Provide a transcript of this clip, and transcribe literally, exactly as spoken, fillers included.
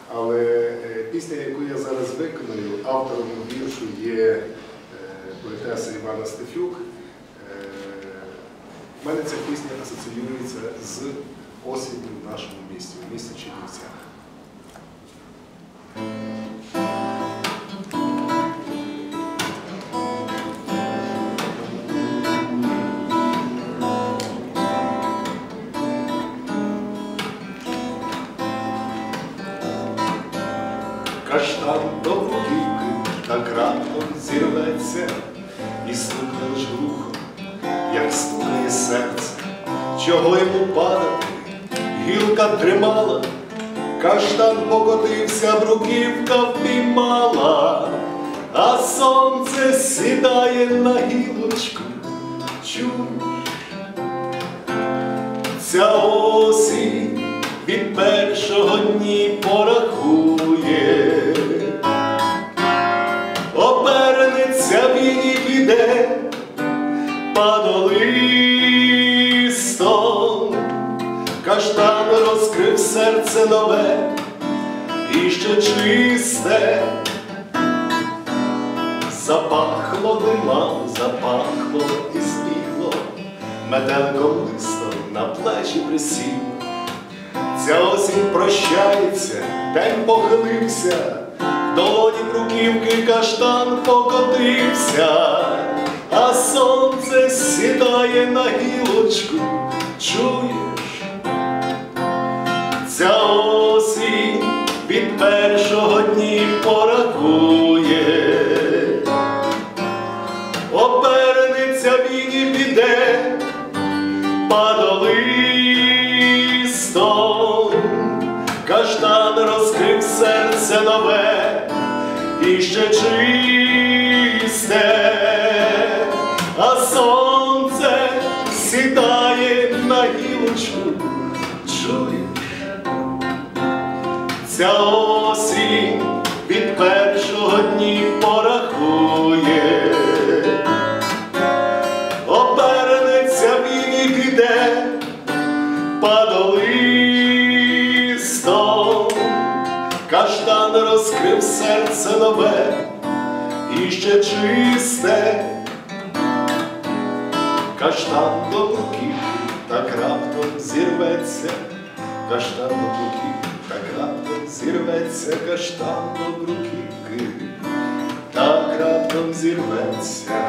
Але пісня, яку я зараз виконую, автором віршу є поетеса Івана Стефюк. У мене ця пісня асоціюється з осінню в нашому місті, в місті Чернівцях. Каштан до бруківки так раптом зірветься і стукне лиш глухо, як стукає серце. Чого йому падати, гілка тримала, каштан покотився, бруківка впіймала, а сонце сідає на гілочку. Чуєш? Ця осінь від першого дні порахує, обернеться він і піде падолистом. Каштан розкрив серце нове і ще чисте, запахло димом, запахло і збігло, метеликом листом на плечі присів. Ця осінь прощається, день похилився, в долоні бруківки каштан покотився, а сонце сідає на гілочку. Чуєш? Ця осінь від першого дні порахує, обернеться він і піде падолистом. Каштан розкрив серце нове і ще чисте, а сонце сідає на гілочку. Чуєш? Ця осінь від першого дні порахує, обернеться він і піде падолистом. Каштан розкрив серце нове і ще чисте. Каштан до бруківки так раптом зірветься, каштан до бруківки так раптом зірветься, каштан до бруківки так раптом зірветься.